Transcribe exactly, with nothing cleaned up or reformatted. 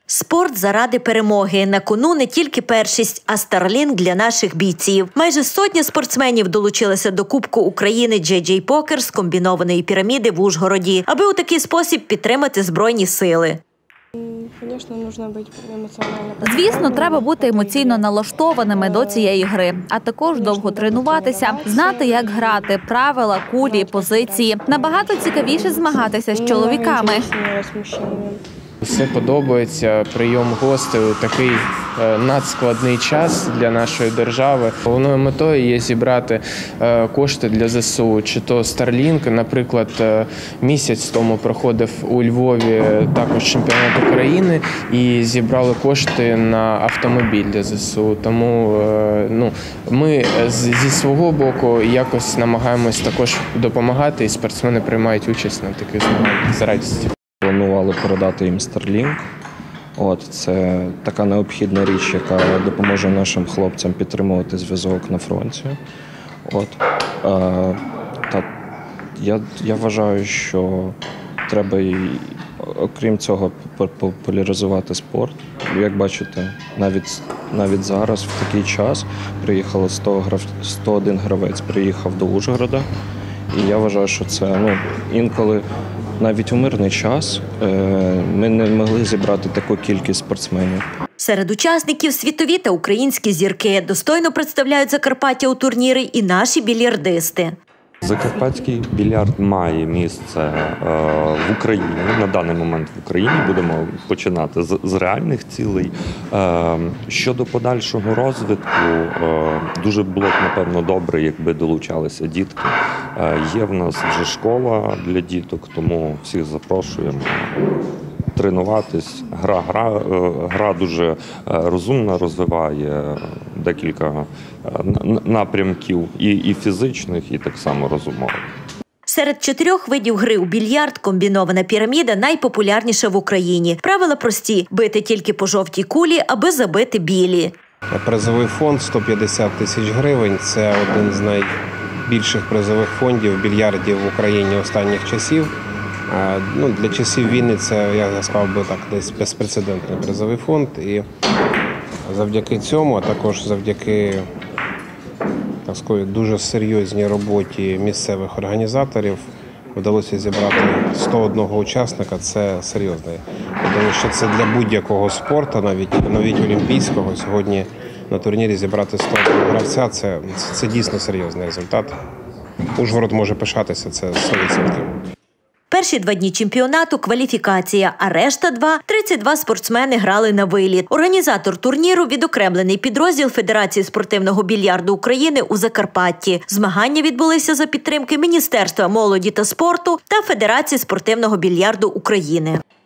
Спорт заради перемоги. На кону не тільки першість, а старлінг для наших бійців. Майже сотня спортсменів долучилися до Кубку України джей джей Покер з комбінованої піраміди в Ужгороді, аби у такий спосіб підтримати Збройні сили. Звісно, треба бути емоційно налаштованими до цієї гри, а також довго тренуватися, знати, як грати, правила, кулі, позиції. Набагато цікавіше змагатися з чоловіками. Все подобається, прийом гостей у такий надскладний час для нашої держави. Головною метою є зібрати кошти для зе се у, чи то Starlink. Наприклад, місяць тому проходив у Львові також чемпіонат України і зібрали кошти на автомобіль для зе се у. Тому ну, ми зі свого боку якось намагаємось також допомагати, і спортсмени приймають участь на таких змаганнях з радістю. Планували передати їм Starlink. От, це така необхідна річ, яка допоможе нашим хлопцям підтримувати зв'язок на фронті. От, е, та, я, я вважаю, що треба, і, окрім цього, популяризувати спорт. Як бачите, навіть, навіть зараз, в такий час, приїхало сто, сто один гравець приїхав до Ужгорода. І я вважаю, що це ну, інколи навіть у мирний час ми не могли зібрати таку кількість спортсменів. Серед учасників світові та українські зірки. Достойно представляють Закарпаття у турнірі і наші більярдисти. Закарпатський більярд має місце в Україні, на даний момент в Україні. Будемо починати з реальних цілей. Щодо подальшого розвитку, дуже було б, напевно, добре, якби долучалися дітки. Є в нас вже школа для діток, тому всіх запрошуємо тренуватись. Гра, гра, гра дуже розумна, розвиває декілька напрямків і, і фізичних, і так само розумових. Серед чотирьох видів гри у більярд комбінована піраміда найпопулярніша в Україні. Правила прості – бити тільки по жовтій кулі, аби забити білі. Призовий фонд сто п'ятдесят тисяч гривень – це один з найбільших призових фондів більярдів в Україні останніх часів. Ну, для часів війни це, я сказав би так, десь безпрецедентний призовий фонд. І завдяки цьому, а також завдяки так сказати, дуже серйозній роботі місцевих організаторів вдалося зібрати сто одного учасника. Це серйозно. Я думаю, що це для будь-якого спорту, навіть, навіть олімпійського, сьогодні на турнірі зібрати сто одного гравця – це, це дійсно серйозний результат. Ужгород може пишатися, це сто відсотків. Перші два дні чемпіонату – кваліфікація, а решта два – тридцять два спортсмени грали на виліт. Організатор турніру – відокремлений підрозділ Федерації спортивного більярду України у Закарпатті. Змагання відбулися за підтримки Міністерства молоді та спорту та Федерації спортивного більярду України.